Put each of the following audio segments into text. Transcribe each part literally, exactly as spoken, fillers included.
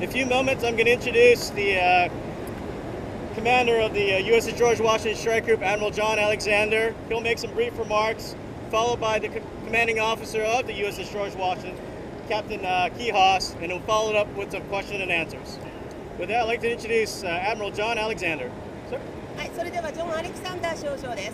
In a few moments, I'm going to introduce the uh, commander of the uh, U S S George Washington Strike Group, Admiral John Alexander. He'll make some brief remarks, followed by the co commanding officer of the U S S George Washington, Captain uh, Keyhouse, and he'll follow it up with some question and answers. With that, I'd like to introduce uh, Admiral John Alexander. Sir? はい、それではジョン・アレキサンダー少将です。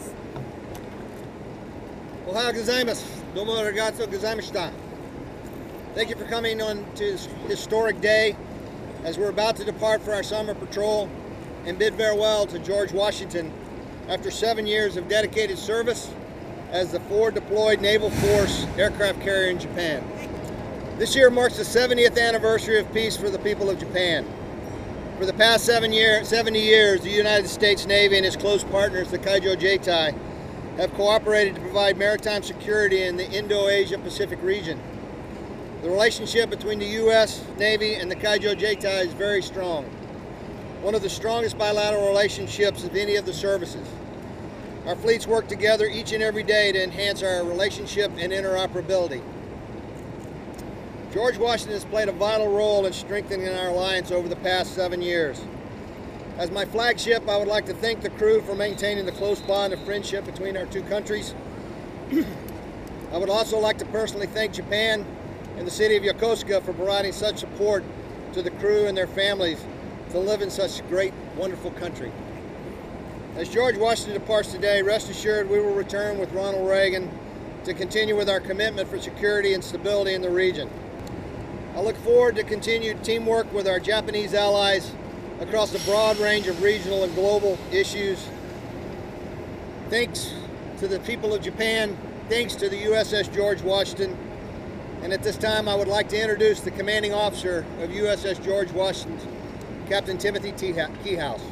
おはようございます。どうもありがとうございました。Thank you for coming on to this historic day as we're about to depart for our summer patrol and bid farewell to George Washington after seven years of dedicated service as the forward deployed naval force aircraft carrier in Japan. This year marks the seventieth anniversary of peace for the people of Japan. For the past seven year, seventy years, the United States Navy and its close partners, the Kaijo Jeitai, have cooperated to provide maritime security in the Indo-Asia Pacific region. The relationship between the U S Navy and the Kaijo Jeitai is very strong, one of the strongest bilateral relationships of any of the services. Our fleets work together each and every day to enhance our relationship and interoperability. George Washington has played a vital role in strengthening our alliance over the past seven years. As my flagship, I would like to thank the crew for maintaining the close bond of friendship between our two countries. I would also like to personally thank Japan and the city of Yokosuka for providing such support to the crew and their families to live in such a great, wonderful country. As George Washington departs today, rest assured we will return with Ronald Reagan to continue with our commitment for security and stability in the region. I look forward to continued teamwork with our Japanese allies across a broad range of regional and global issues. Thanks to the people of Japan, thanks to the U S S George Washington, and at this time I would like to introduce the commanding officer of U S S George Washington, Captain Timothy Keyhouse.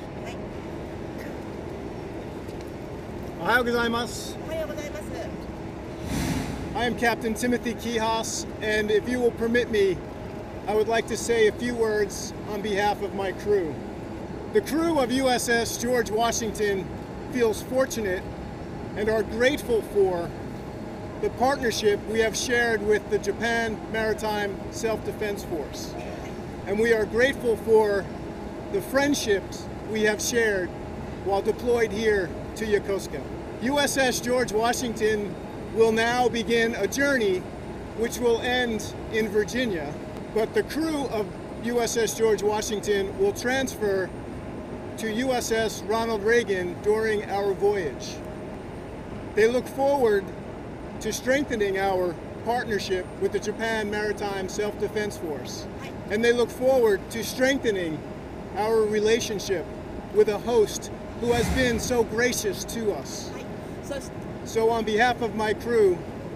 おはようございます。 おはようございます。 I am Captain Timothy Keyhouse, and if you will permit me, I would like to say a few words on behalf of my crew. The crew of U S S George Washington feels fortunate and are grateful for the partnership we have shared with the Japan Maritime Self-Defense Force. And we are grateful for the friendships we have shared while deployed here to Yokosuka. U S S George Washington will now begin a journey which will end in Virginia, but the crew of U S S George Washington will transfer to U S S Ronald Reagan during our voyage. They look forward to strengthening our partnership with the Japan Maritime Self-Defense Force, and they look forward to strengthening our relationship with a host who has been so gracious to us. So on behalf of my crew,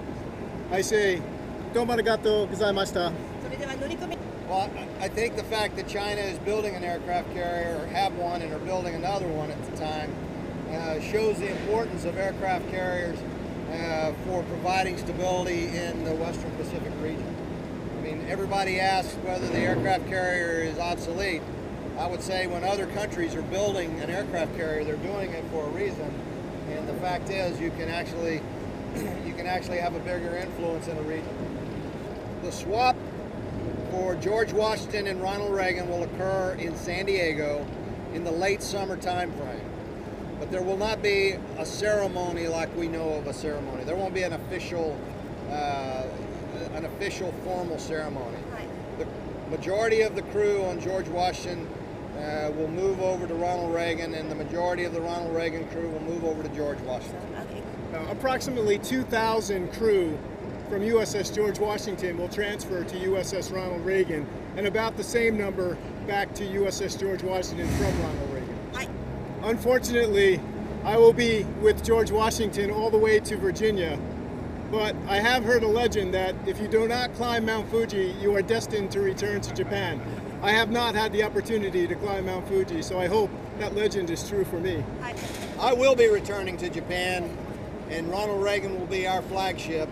I say, domo arigatou gozaimashita. それでは乗り込み Well, I think the fact that China is building an aircraft carrier, or have one, and are building another one at the time, uh, shows the importance of aircraft carriers uh, for providing stability in the Western Pacific region. I mean, everybody asks whether the aircraft carrier is obsolete. I would say when other countries are building an aircraft carrier, they're doing it for a reason. And the fact is, you can actually, you can actually have a bigger influence in the region. The swap for George Washington and Ronald Reagan will occur in San Diego in the late summer time frame. But there will not be a ceremony like we know of a ceremony. There won't be an official, uh, an official formal ceremony. The majority of the crew on George Washington uh, will move over to Ronald Reagan, and the majority of the Ronald Reagan crew will move over to George Washington. Uh, approximately two thousand crew from U S S George Washington will transfer to U S S Ronald Reagan, and about the same number back to U S S George Washington from Ronald Reagan. Hi. Unfortunately, I will be with George Washington all the way to Virginia, but I have heard a legend that if you do not climb Mount Fuji, you are destined to return to Japan. I have not had the opportunity to climb Mount Fuji, so I hope that legend is true for me. Hi. I will be returning to Japan, and Ronald Reagan will be our flagship.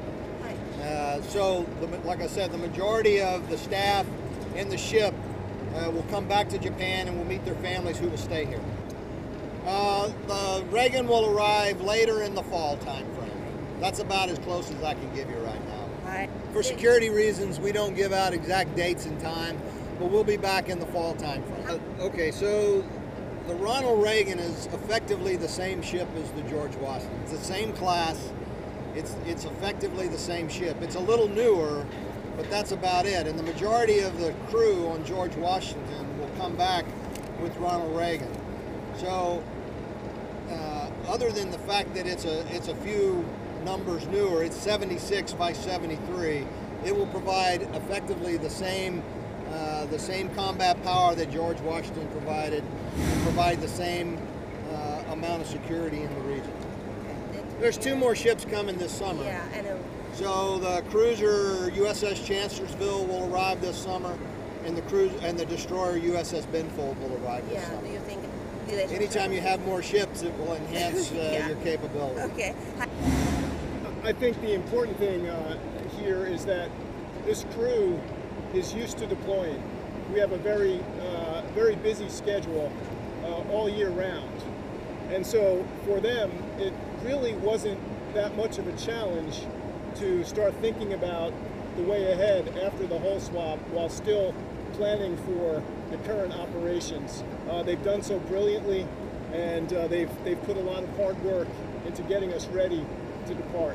Uh, so, the, like I said, the majority of the staff and the ship uh, will come back to Japan and will meet their families who will stay here. Uh, the Reagan will arrive later in the fall time frame. That's about as close as I can give you right now. Hi. For security reasons, we don't give out exact dates and time, but we'll be back in the fall time frame. Uh, okay, so the Ronald Reagan is effectively the same ship as the George Washington. It's the same class. It's, it's effectively the same ship. It's a little newer, but that's about it. And the majority of the crew on George Washington will come back with Ronald Reagan. So uh, other than the fact that it's a, it's a few numbers newer, it's seventy-six by seventy-three, it will provide effectively the same uh, the same combat power that George Washington provided, and provide the same uh, amount of security in the region. There's two more ships coming this summer. Yeah, I know. So the cruiser U S S Chancellorsville will arrive this summer, and the cruise and the destroyer U S S Benfold will arrive this Yeah, summer. do you think? Anytime you have more ships, it will enhance uh, Yeah. your capability. Okay. I think the important thing uh, here is that this crew is used to deploying. We have a very, uh, very busy schedule uh, all year round. And so for them, it really wasn't that much of a challenge to start thinking about the way ahead after the hull swap while still planning for the current operations. Uh, they've done so brilliantly, and uh, they've, they've put a lot of hard work into getting us ready to depart.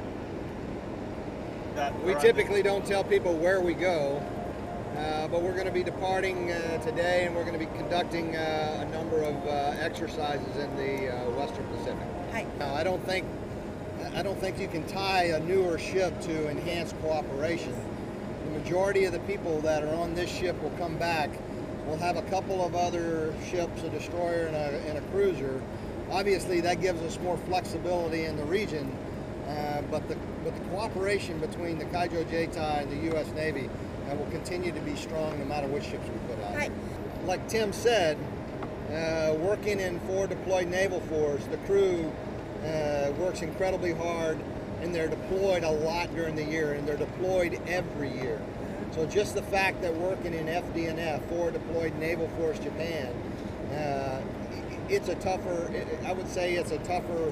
We typically don't tell people where we go, uh, but we're going to be departing uh, today, and we're going to be conducting uh, a number of uh, exercises in the uh, Western Pacific. Hi. Now, I don't think I don't think you can tie a newer ship to enhanced cooperation. The majority of the people that are on this ship will come back. We'll have a couple of other ships, a destroyer and a, and a cruiser. Obviously, that gives us more flexibility in the region, uh, but the but the cooperation between the Kaijo Jeitai and the U S Navy uh, will continue to be strong no matter which ships we put out. Hi. Like Tim said, uh, working in forward deployed naval force, the crew uh, works incredibly hard, and they're deployed a lot during the year, and they're deployed every year. So just the fact that working in F D N F, Forward Deployed Naval Force Japan, uh, it's a tougher, I would say it's a tougher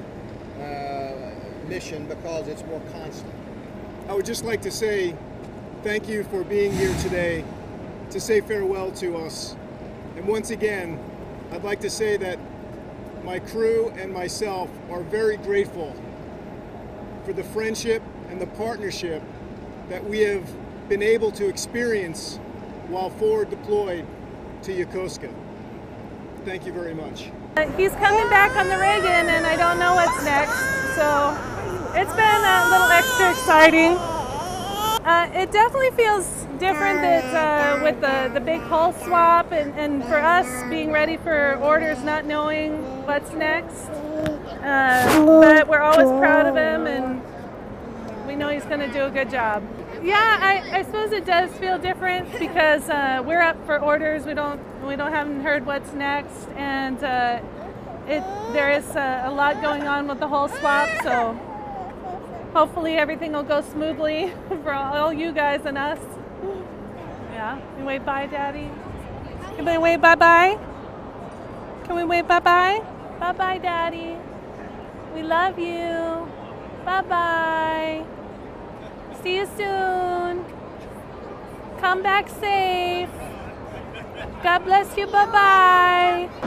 uh, mission because it's more constant. I would just like to say thank you for being here today to say farewell to us. And once again, I'd like to say that my crew and myself are very grateful for the friendship and the partnership that we have been able to experience while forward deployed to Yokosuka. Thank you very much. Uh, he's coming back on the Reagan, and I don't know what's next, so it's been a little extra exciting. Uh, it definitely feels different that, uh, with the, the big hull swap, and, and for us being ready for orders, not knowing what's next. Uh, but we're always proud of him, and we know he's going to do a good job. Yeah, I, I suppose it does feel different because uh, we're up for orders. We don't we don't haven't heard what's next, and uh, it there is a, a lot going on with the whole swap. So hopefully everything will go smoothly for all you guys and us. Yeah, we wave bye, Daddy. Can we wave bye bye? Can we wave bye bye? Bye bye, Daddy. We love you. Bye bye. See you soon. Come back safe. God bless you. Bye-bye.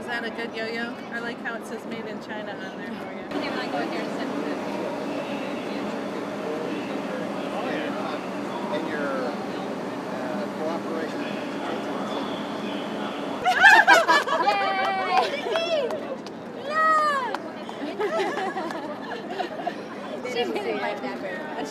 Is that a good yo-yo? I like how it says made in China on there for you. They were like going there and sit with it. In your uh, cooperation. She didn't like that very much.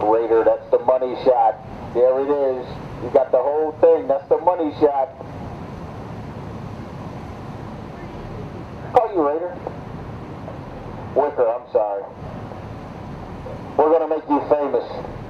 Raider, that's the money shot. There it is. You got the whole thing. That's the money shot. Call you Raider. Wicker, I'm sorry. We're going to make you famous.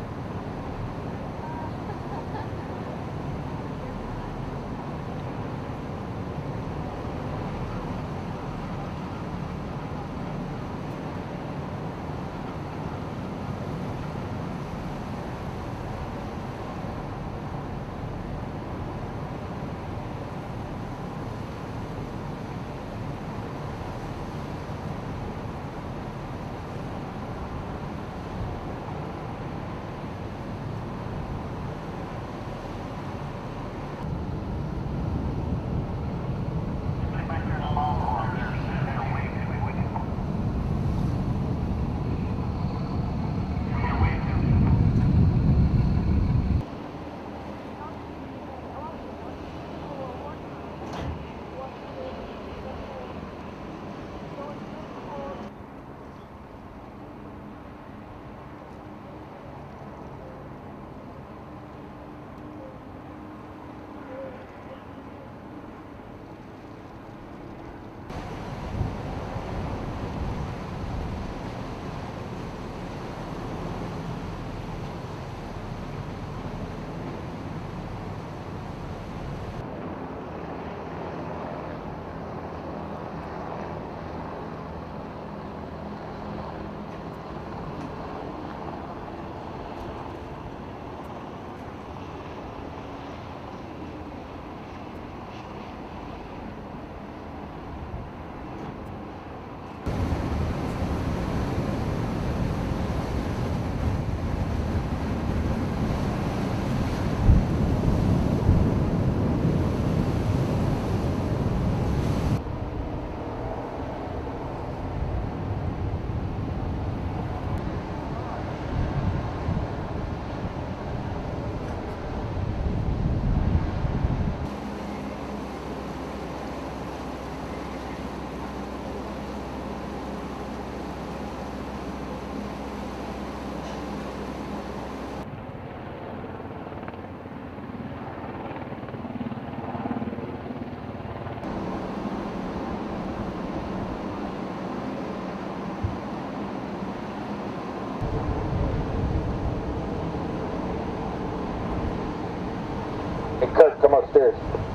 Hey, Kurt, come upstairs.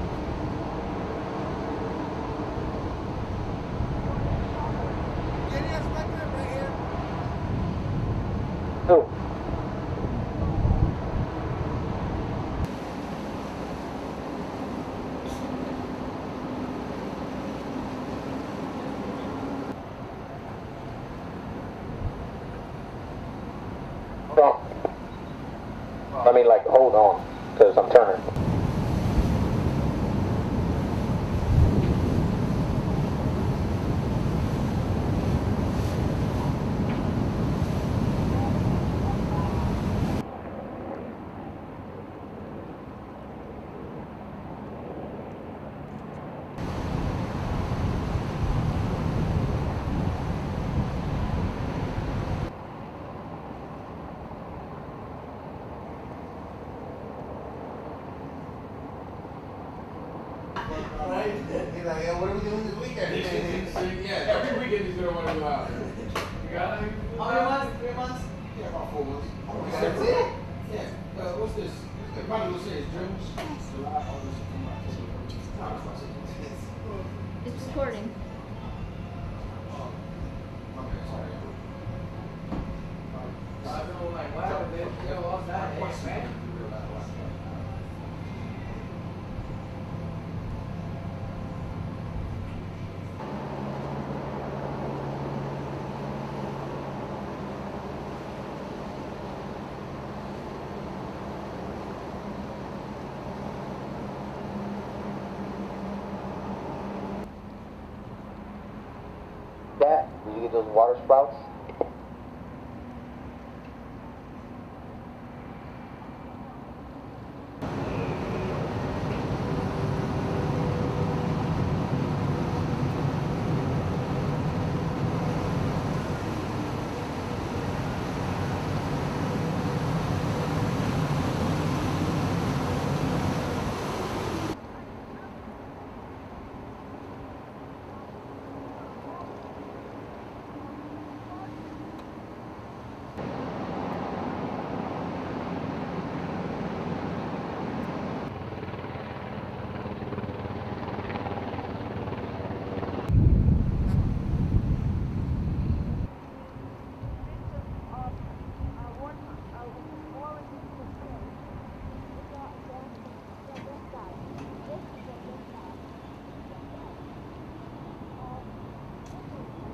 Who? No. I mean, like, hold on, because I'm turning. Right? He's like, yeah, what are we doing this weekend? Yeah, every weekend he's gonna want to go out. You got it? How many months? Three months? Yeah, about four months. That's it? Yeah. Uh, what's this? The probably will say it's drills. July, August, September, October. No, it's about six months. It's recording. Oh, okay, sorry. Uh, I know, like, wow, man, yo, all that, hey, man. That, did you get those water sprouts?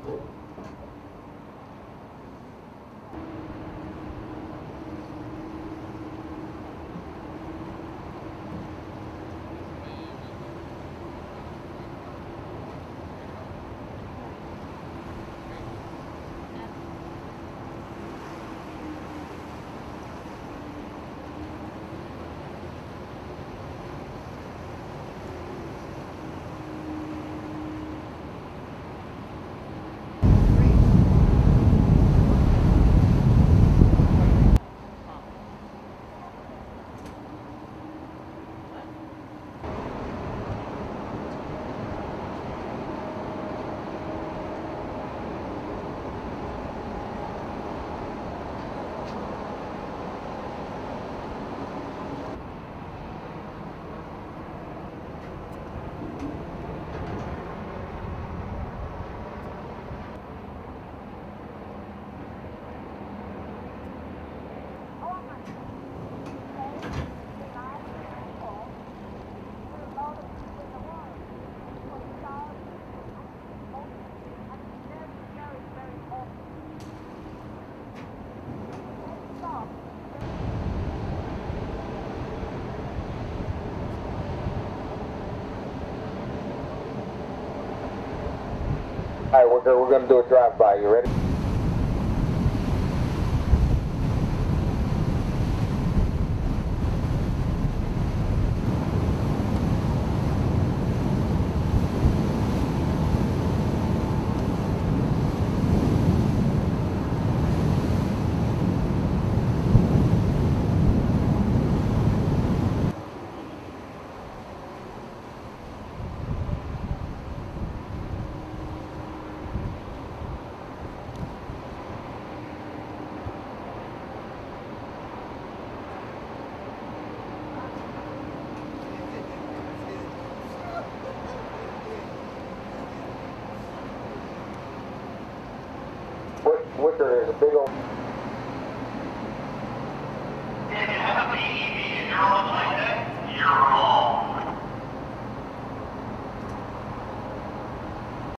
All right, we're, we're going to do a drive-by. You ready? Wicker is a big old... If you have a baby and you're like that, you're wrong.